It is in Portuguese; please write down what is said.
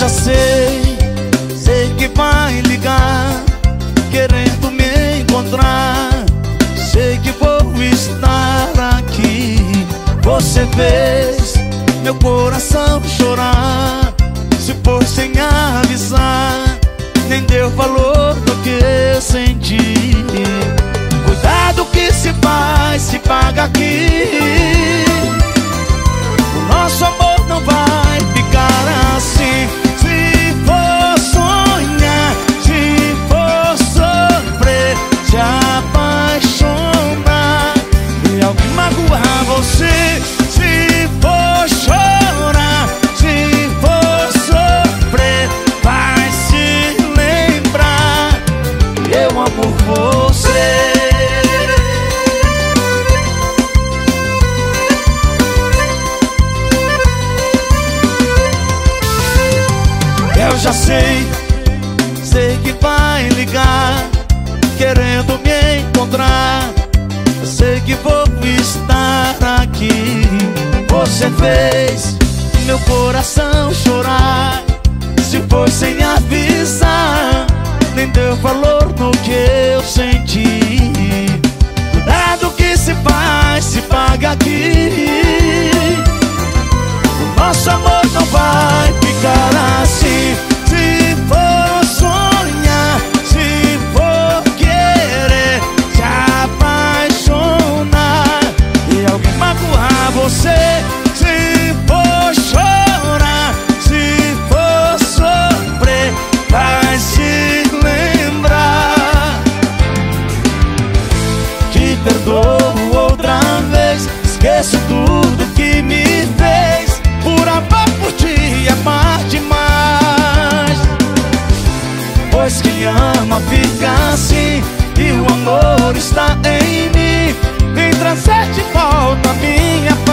já sei que vai ligar, querendo me encontrar. Sei que vou estar aqui. Você fez meu coração chorar. Se for sem avisar, nem deu valor do que eu senti. Cuidado que se faz, se paga aqui. O nosso amor não vai ficar assim. Se for sonhar, se for sofrer, se apaixonar e alguém magoar você, se for chorar, se for sofrer, vai se lembrar que eu amo você. Eu já sei que vai ligar, querendo me encontrar. Eu sei que vou estar aqui. Você fez meu coração chorar. Se foi sem avisar, nem deu valor no que eu senti. Cuidado que se faz, se paga aqui. O nosso amor não vai ficar assim. Se for sonhar, se for querer, se apaixonar e alguém magoar você, se for chorar, se for sofrer, vai se lembrar. Te perdoo outra vez, esqueço tudo que me fez. Por amar por ti, amar demais. Pois quem ama fica assim, e o amor está em mim. Vem trazer de volta minha paz.